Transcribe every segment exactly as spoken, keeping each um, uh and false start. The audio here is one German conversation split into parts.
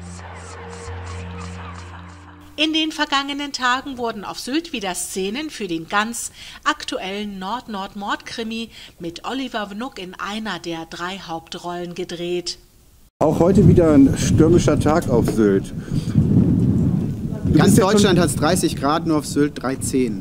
In den vergangenen Tagen wurden auf Sylt wieder Szenen für den ganz aktuellen Nord-Nord-Mord-Krimi mit Oliver Wnuck in einer der drei Hauptrollen gedreht. Auch heute wieder ein stürmischer Tag auf Sylt. Du Ganz Deutschland hat es dreißig Grad, nur auf Sylt dreizehn.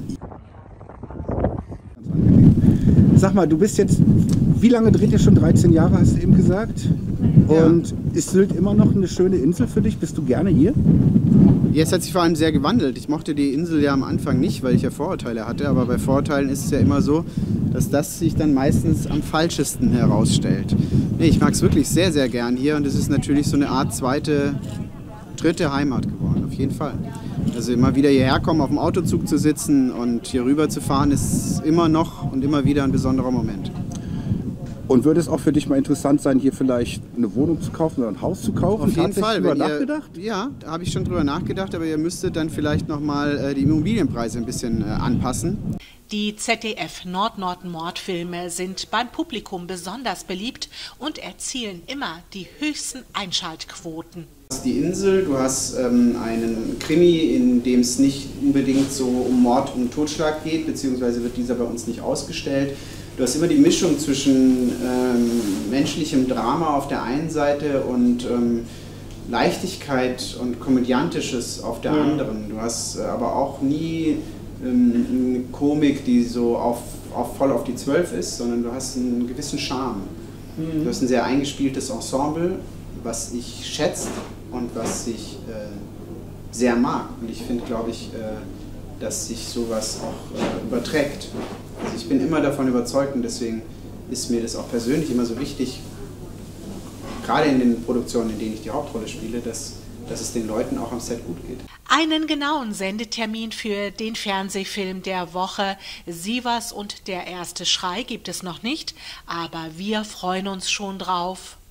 Sag mal, du bist jetzt, wie lange dreht ihr schon? dreizehn Jahre, hast du eben gesagt? Und ja. Ist Sylt immer noch eine schöne Insel für dich? Bist du gerne hier? Jetzt hat sich vor allem sehr gewandelt. Ich mochte die Insel ja am Anfang nicht, weil ich ja Vorurteile hatte. Aber bei Vorurteilen ist es ja immer so, dass das sich dann meistens am falschesten herausstellt. Nee, ich mag es wirklich sehr, sehr gern hier. Und es ist natürlich so eine Art zweite, dritte Heimat geworden, auf jeden Fall. Also immer wieder hierher kommen, auf dem Autozug zu sitzen und hier rüber zu fahren, ist immer noch und immer wieder ein besonderer Moment. Und würde es auch für dich mal interessant sein, hier vielleicht eine Wohnung zu kaufen oder ein Haus zu kaufen? Auf jeden Fall. Drüber wenn ihr, nachgedacht? Ja, da habe ich schon drüber nachgedacht, aber ihr müsstet dann vielleicht nochmal äh, die Immobilienpreise ein bisschen äh, anpassen. Die Z D F-Nord-Nord-Mord-Filme sind beim Publikum besonders beliebt und erzielen immer die höchsten Einschaltquoten. Du hast die Insel, du hast ähm, einen Krimi, in dem es nicht unbedingt so um Mord und Totschlag geht, beziehungsweise wird dieser bei uns nicht ausgestellt. Du hast immer die Mischung zwischen ähm, menschlichem Drama auf der einen Seite und ähm, Leichtigkeit und Komödiantisches auf der anderen. Du hast äh, aber auch nie ähm, eine Komik, die so auf, auf, voll auf die Zwölf ist, sondern du hast einen gewissen Charme. Mhm. Du hast ein sehr eingespieltes Ensemble, was ich schätze und was ich äh, sehr mag. Und ich finde, glaube ich, äh, dass sich sowas auch äh, überträgt. Also ich bin immer davon überzeugt und deswegen ist mir das auch persönlich immer so wichtig, gerade in den Produktionen, in denen ich die Hauptrolle spiele, dass, dass es den Leuten auch am Set gut geht. Einen genauen Sendetermin für den Fernsehfilm der Woche Sievers und der erste Schrei gibt es noch nicht, aber wir freuen uns schon drauf.